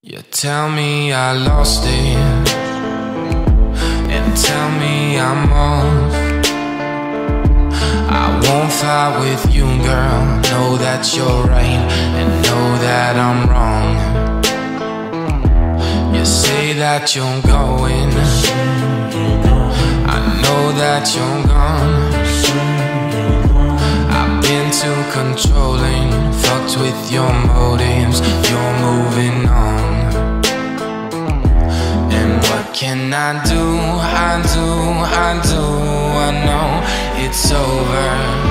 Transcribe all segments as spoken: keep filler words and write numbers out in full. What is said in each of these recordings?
You tell me I lost it, and tell me I'm off. I won't fight with you, girl. Know that you're right, and know that I'm wrong. You say that you're going, I know that you're gone. I've been too controlling, fucked with your motives. You're moving on. Can I do, I do, I do, I know it's over.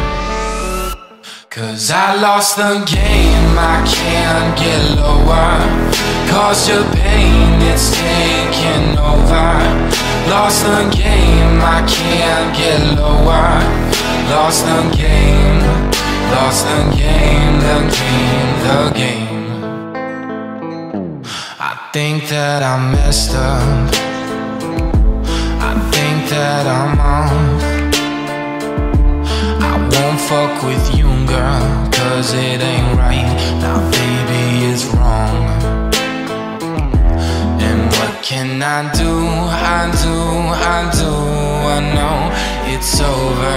Cause I lost the game, I can't get lower. Cause your pain, it's taking over. Lost the game, I can't get lower. Lost the game, lost the game, the game, the game. I think that I messed up, that I'm off. I won't fuck with you, girl, cause it ain't right. Now baby, it's wrong. And what can I do? I do, I do, I know it's over.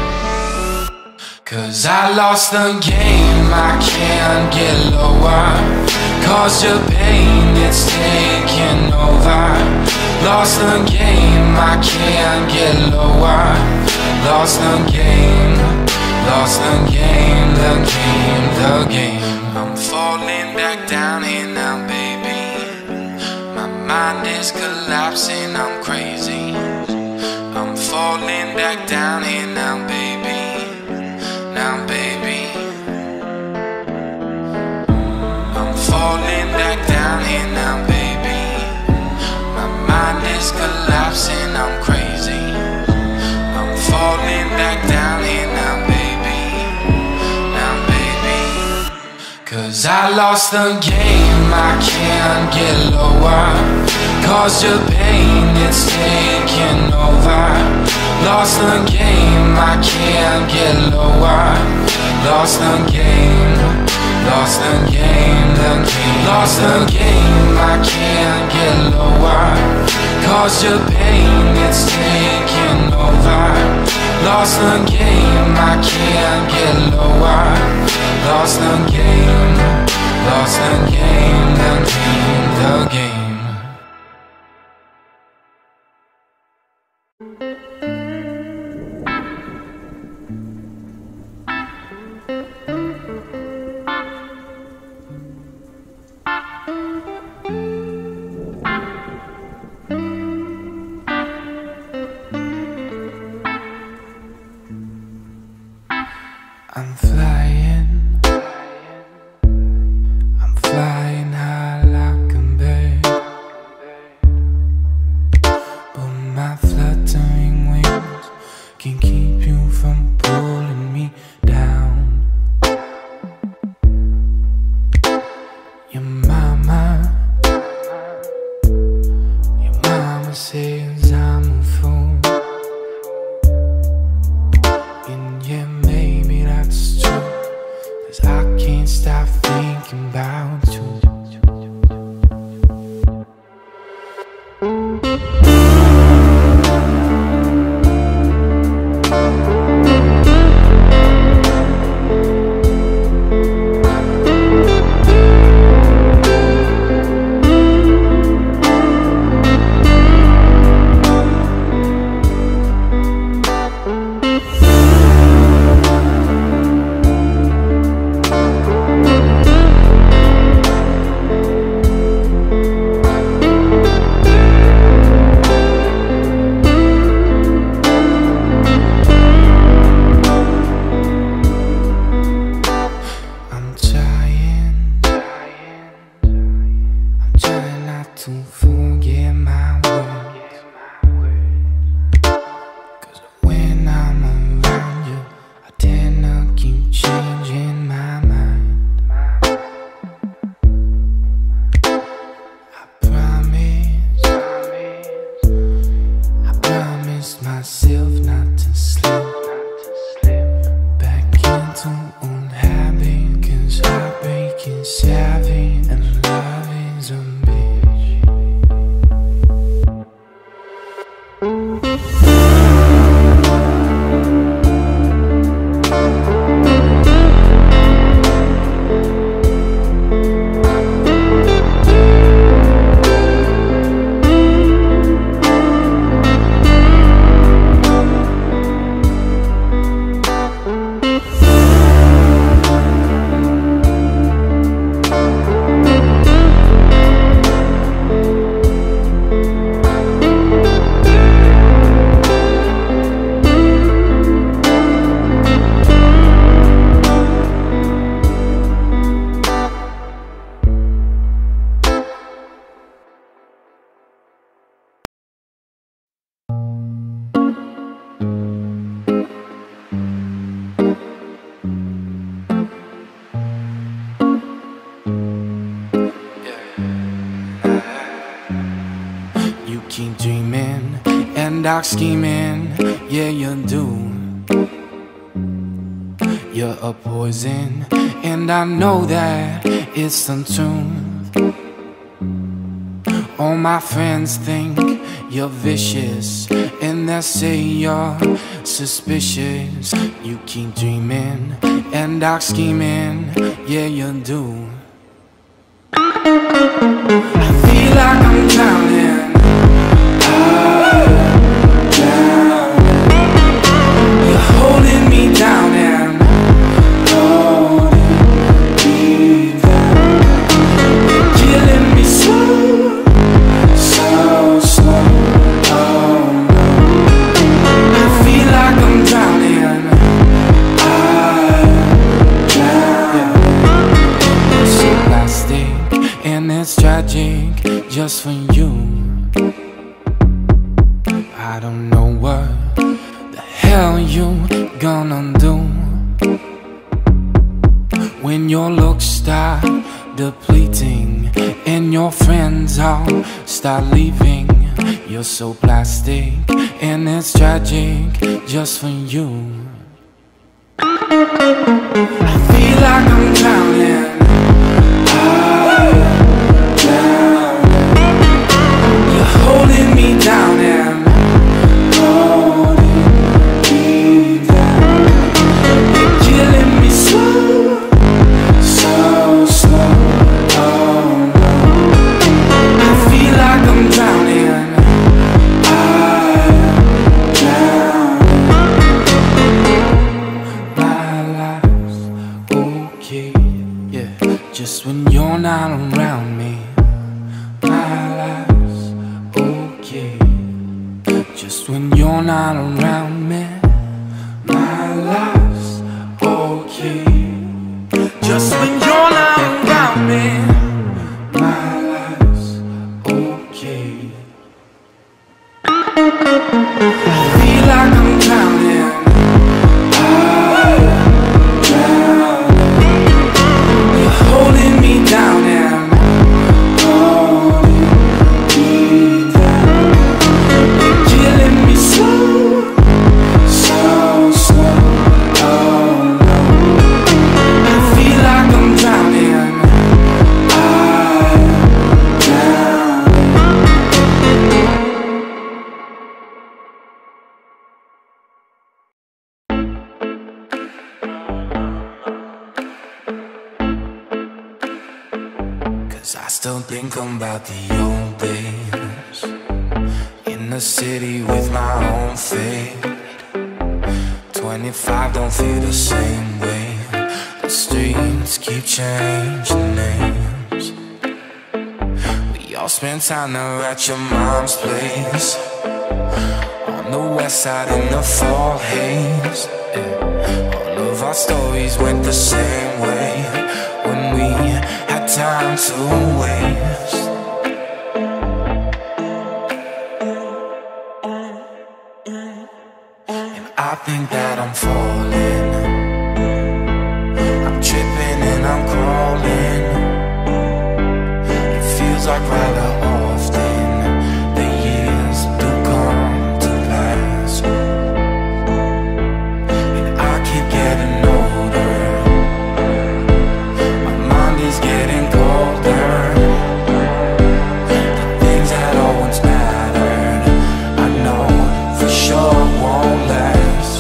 Cause I lost the game, I can't get lower. Cause your pain, it's taking over. Lost the game, I can't get lower. Lost the game, lost the game, the game, the game. I'm falling back down here now, baby. My mind is collapsing, I'm crazy. I'm falling back down here now, baby. Now, baby. I'm falling back down here now, baby. Mind is collapsing, I'm crazy. I'm falling back down here now, baby. Now, baby. Cause I lost the game, I can't get lower. Cause your pain, it's taking over. Lost the game, I can't get lower. Lost the game, lost the game, the game. Lost the game, I can't get lower. Cause your pain, it's taking over. Lost the game, I can't get lower. Lost the game, lost the game, the game, the game. I'm flying, I'm flying high like a bird, but my fluttering wings can keep you from pulling me down. Your mama, your mama says I'm a fool, and yeah, maybe that's true, 'cause I can't stop thinking about you. To forget my words, 'cause when I'm around you, I tend to keep changing my mind. I promise, I promise myself not to slip back into old habits, 'cause heartbreak is savage and love is a dark scheming, yeah you do. You're a poison, and I know that it's the truth. All my friends think you're vicious, and they say you're suspicious. You keep dreaming and dark scheming, yeah you do. I feel like I'm drowning. I'm drowning. You're holding me down and holding me down. You're killing me slow, so slow. Oh no. I feel like I'm drowning. I'm drowning. You're so plastic, and it's tragic just for you. I don't know what the hell you gonna do when your looks start depleting and your friends all start leaving. You're so plastic, and it's tragic just for you. I feel like I'm drowning. Holding me down and holding me down. You're killing me slow, so slow. Oh no. I feel like I'm drowning. I'm drowning. My life's okay, yeah, just when you're not around me. My life okay, just when you're not around me. My life's okay, just when you're not around me. My life's okay. I feel like I'm drowning. I'm drowning. You're holding me down and I still think about the old days in the city with my own fate. Twenty-five don't feel the same way. The streets keep changing names. We all spent time there at your mom's place on the west side in the fall haze. Yeah. All of our stories went the same way when we had time to waste. And I think that I'm falling, I'm tripping and I'm crawling. It feels like rather often the years do come to pass, and I keep getting older. My mind is getting colder. The things that always mattered, I know for sure won't last.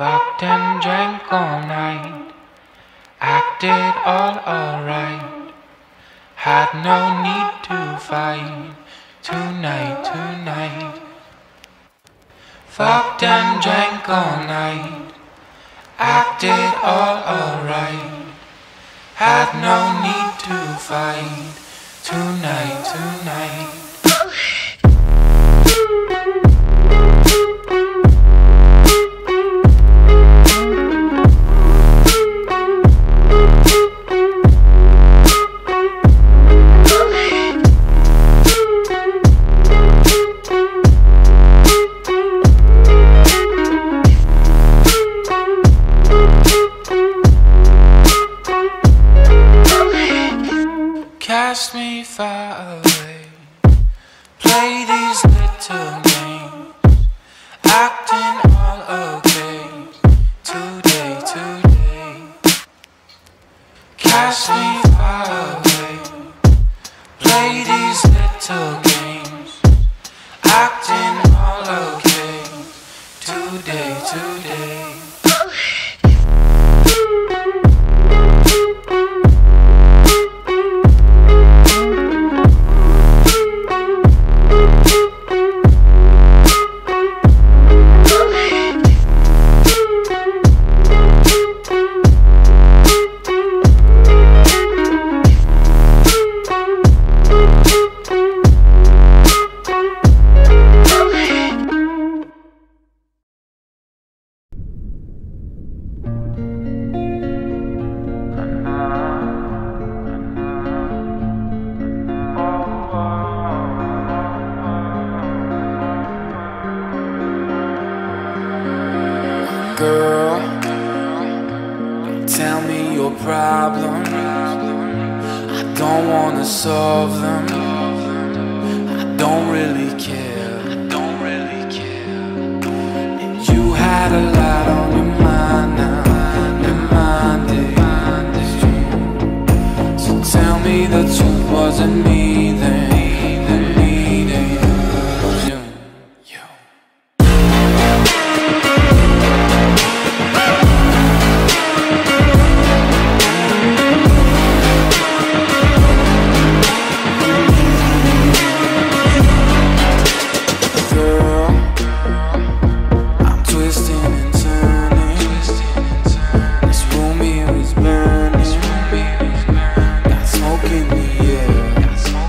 Fucked and drank all night, acted all alright. Had no need to fight tonight, tonight. Fucked and drank all night, acted all alright. Had no need to fight tonight, tonight. Cast me far away, play these little games, acting all okay, today, today. Cast me far away, play these little games, acting all okay, today, today. Girl, don't tell me your problems. I don't wanna solve them. I don't really care. I don't really care. And you had a lot on your mind now. Your mind is. So tell me the truth, wasn't me then. Got smoke in the air.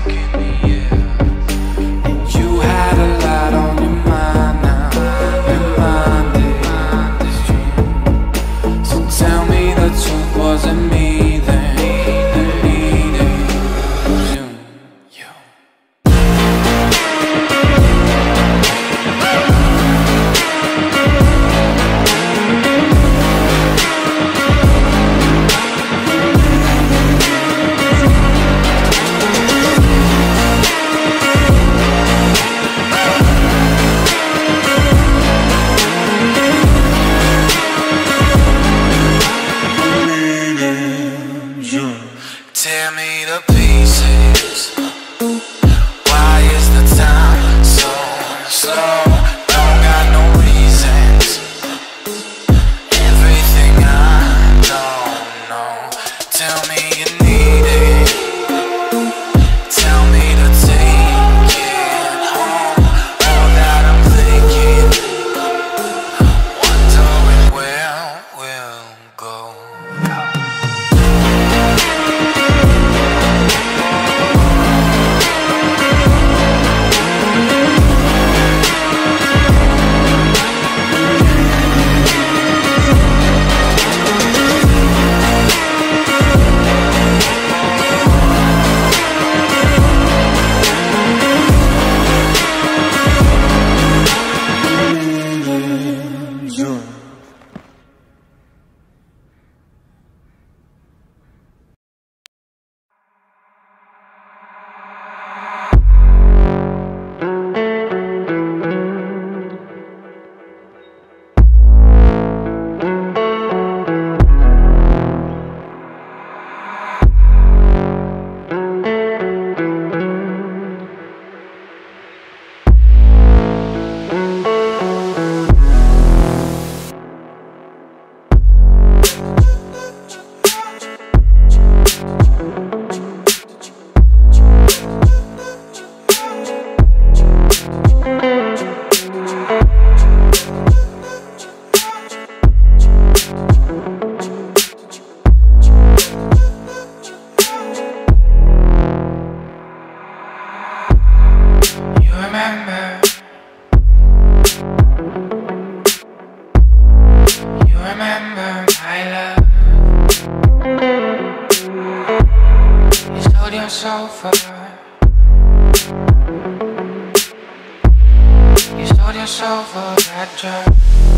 promise over that drive.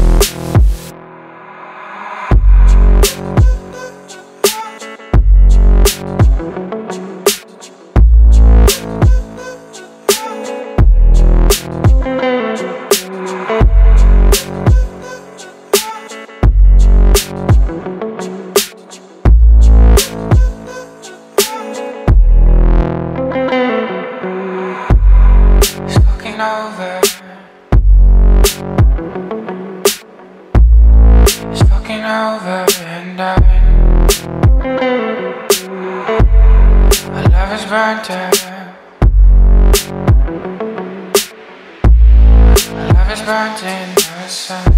Over. It's fucking over and I My love is burnt out. My love is burnt in the sun.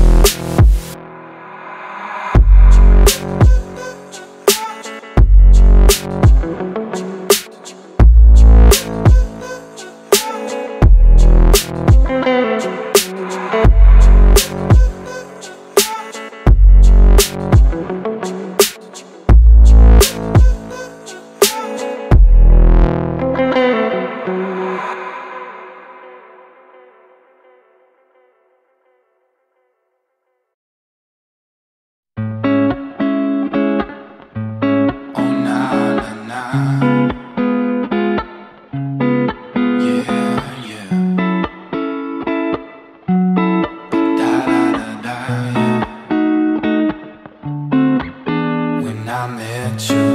I met you,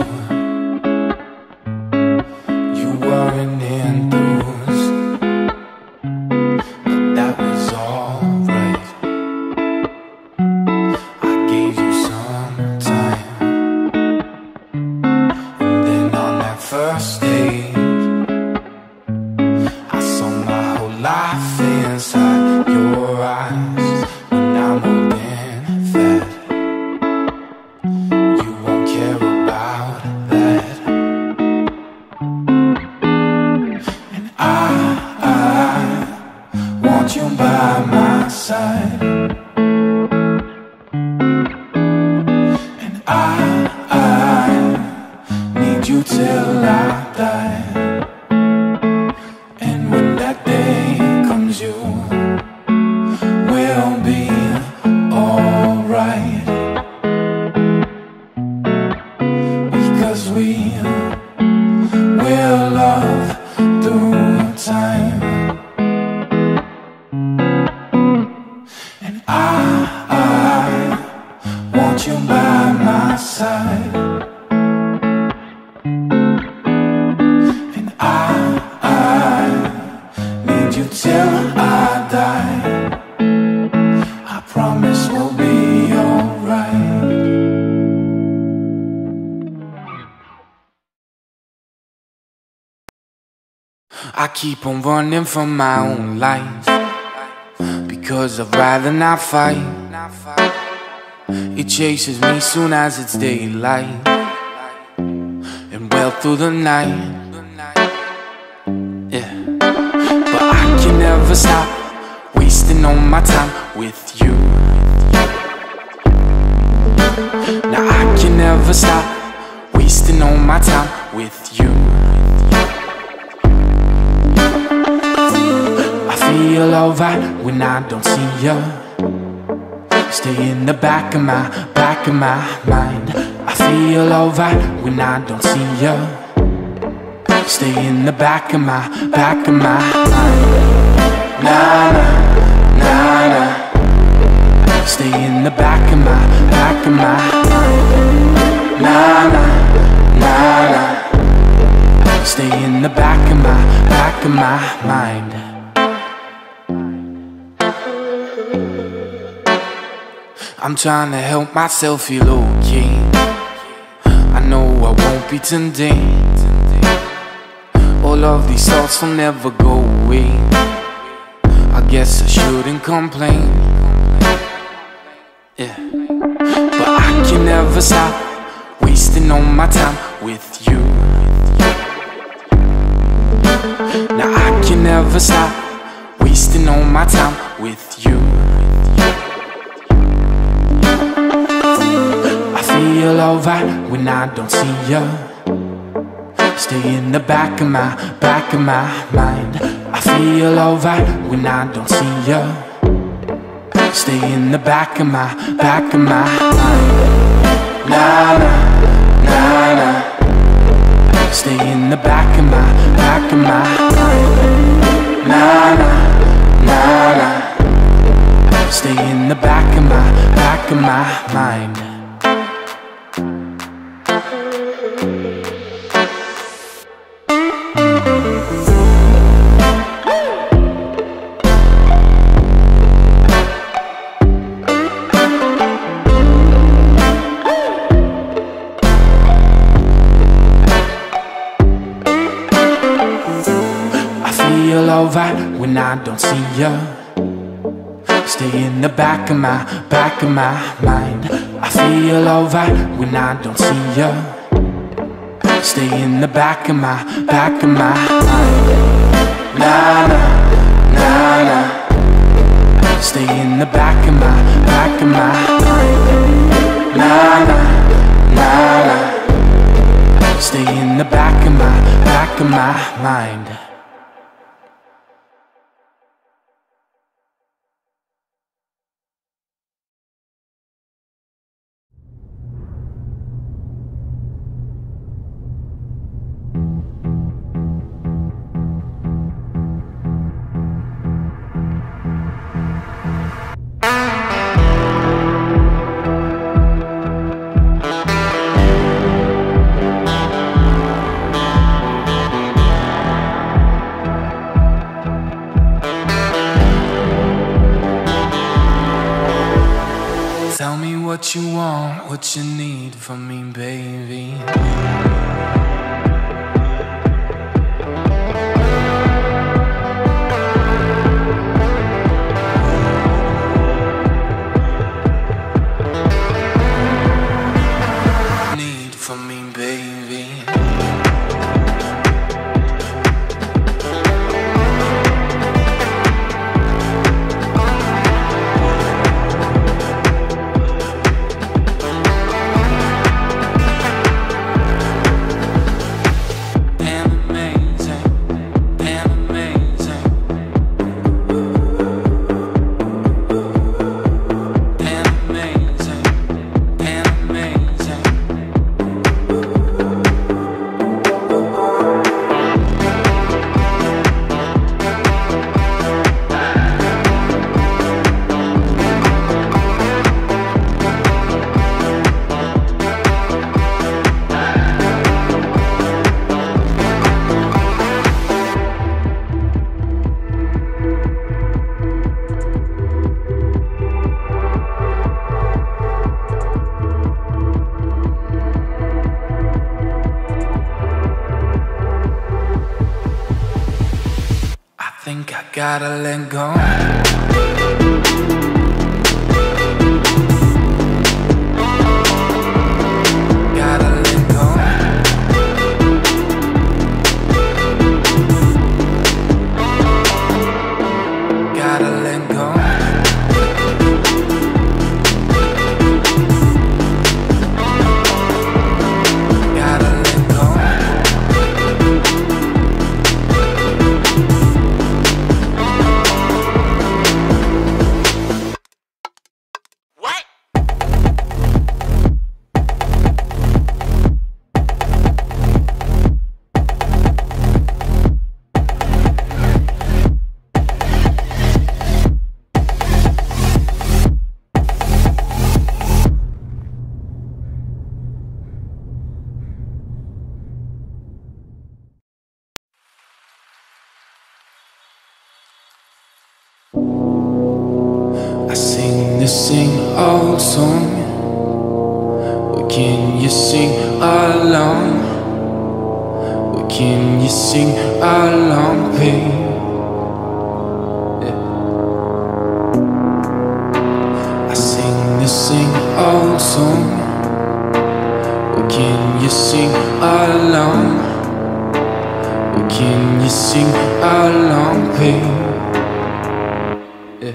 you weren't enthused, but that was alright. I gave you some time, and then on that first date, I saw my whole life inside your eyes. When I'm holding fat, you by my side, and I, I need you till I die. And when that day comes, you will be alright, because we will love through time. You by my side, and I, I need you till I die. I promise we'll be alright. I keep on running from my own life, because I'd rather not fight. It chases me soon as it's daylight, and well through the night. Yeah, but I can never stop wasting all my time with you. Now I can never stop wasting all my time with you. I feel alright when I don't see you. Stay in the back of my, back of my mind. I feel alright when I don't see you. Stay in the back of my, back of my mind. Nah, nah, nah, nah. Stay in the back of my, back of my mind. Nah, nah, nah, nah. Stay in the back of my, back of my mind. I'm trying to help myself feel okay. I know I won't be today. All of these thoughts will never go away. I guess I shouldn't complain. Yeah, but I can never stop wasting all my time with you. Now I can never stop wasting all my time with you. I feel alright when I don't see you. Stay in the back of my, back of my mind. I feel alright when I don't see you. stay in the back of my, back of my mind. Nah, nah, nah, nah. Stay in the back of my, back of my mind. Nah, nah, nah, nah. Stay in the back of my, back of my mind. Feel alright when I don't see ya. Stay in the back of my, back of my mind. I feel alright when I don't see ya. Stay in the back of my, back of my mind. Nah, nah, nah, nah. Stay in the back of my, back of my mind. Nah, nah, nah, nah. Stay in the back of my, back of my mind. Tell me what you want, what you need from me, baby. Need from me, baby. I think I gotta let go. Gotta let go. Gotta let go. Gotta let go. Sing old song. What can you sing along? What can you sing along, babe? Yeah. I sing this sing old song. What can you sing along? What can you sing along, babe? Yeah.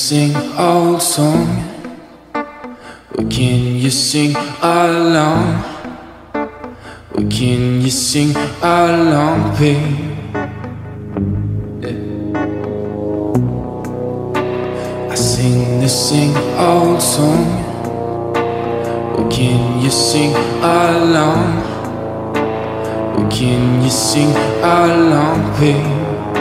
sing old song? Or can you sing along? Or can you sing along, babe? I sing the sing old song. Or can you sing along? Or can you sing along, babe?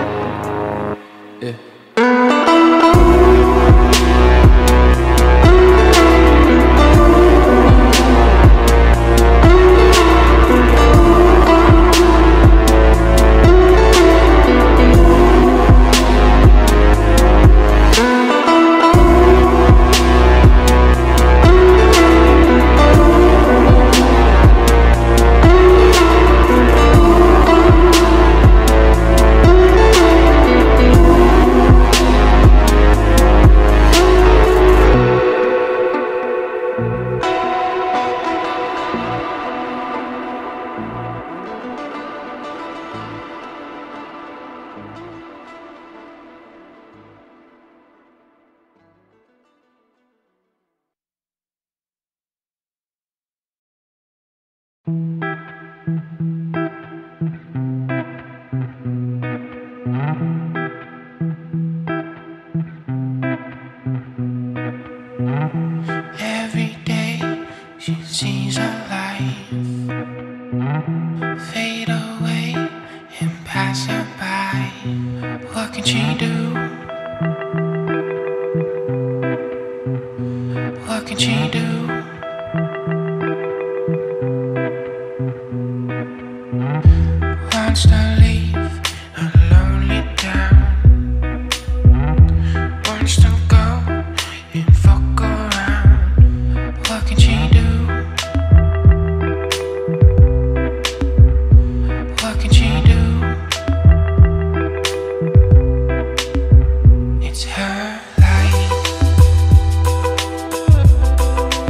Every day she sees her life fade away and pass her by. What can she do? What can she do? Wants to leave a lonely town. Wants to go and fuck around. What can she do? What can she do? It's her life.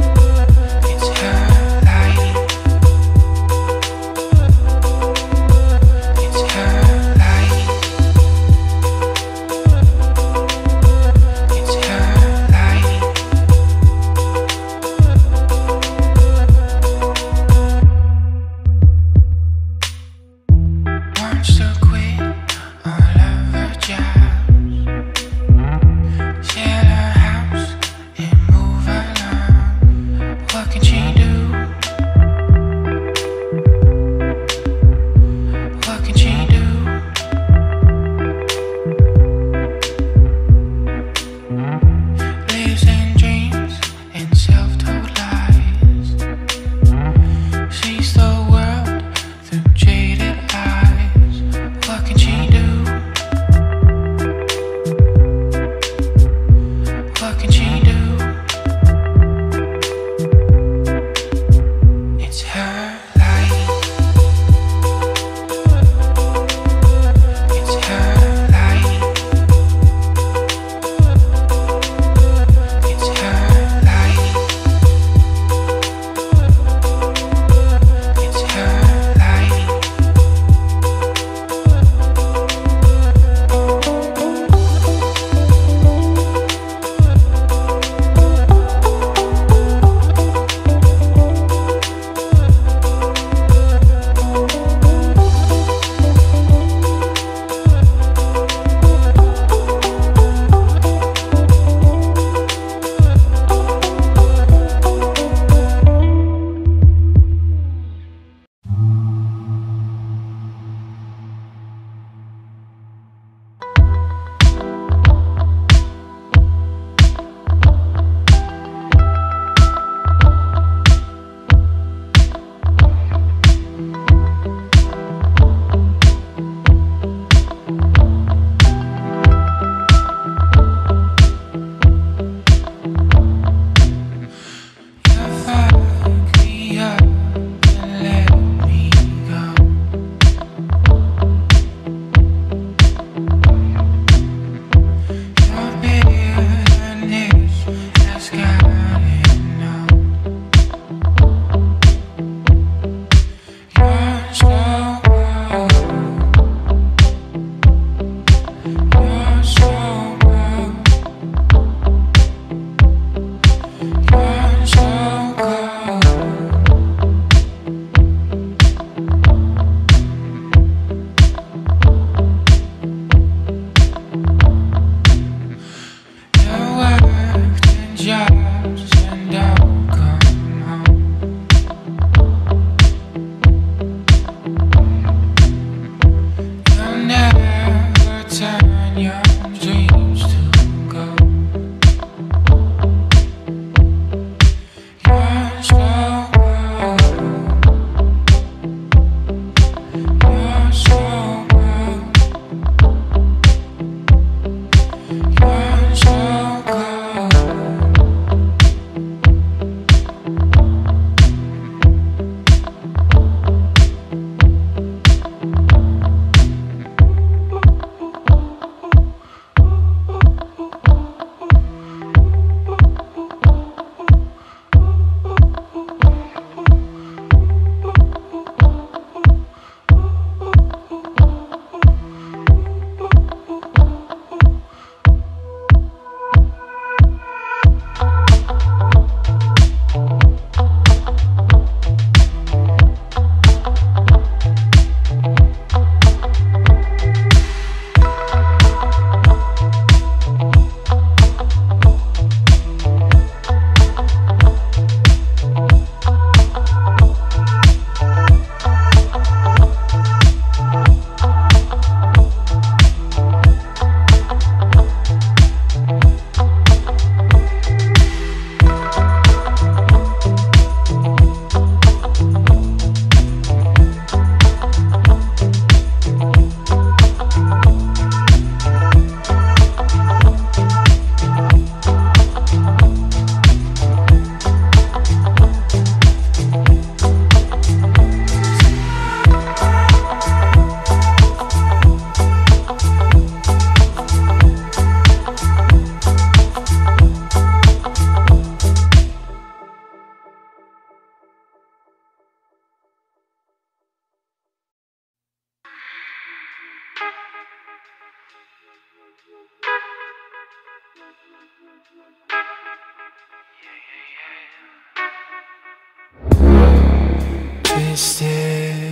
twisted,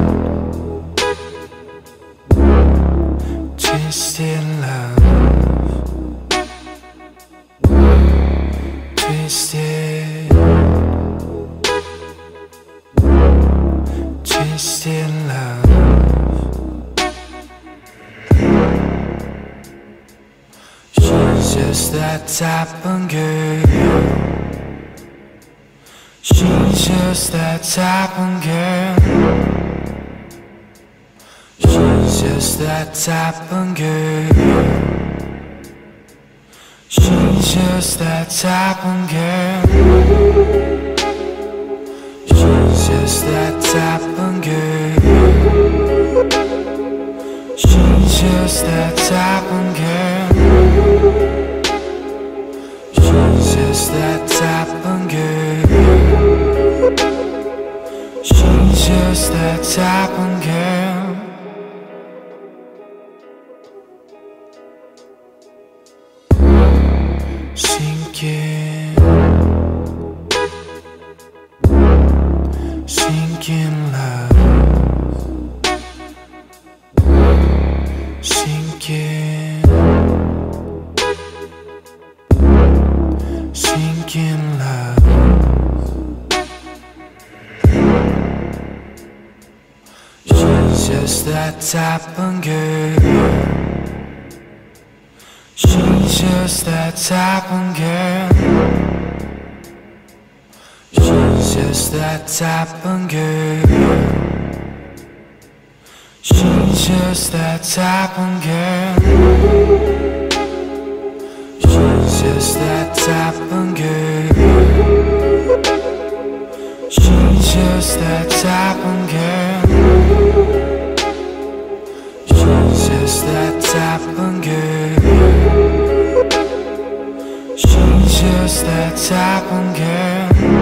twisted love, twisted, twisted love. She's just that type of girl. She's just that type of girl. She's just that type of girl. She's just that type of girl. She's just that type of girl. She's just that type of girl. She's just that type of girl. She's just that type of girl. Sinking, sinking love, sinking, sinking love. She's just that type of girl. She's just that type of girl. She's just that type of girl. She's just that type of girl. She's just that type of girl. She's just that type of girl. She's just that type of girl. She's just that type of girl.